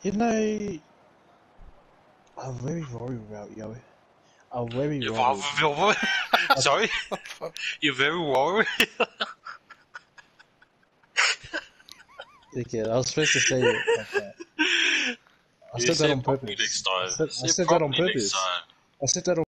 You know, I'm very worried about you. I'm very worried. Sorry? You're very worried? Okay, I was supposed to say it like that. I said that on purpose. Next time. I said that on purpose. I said that on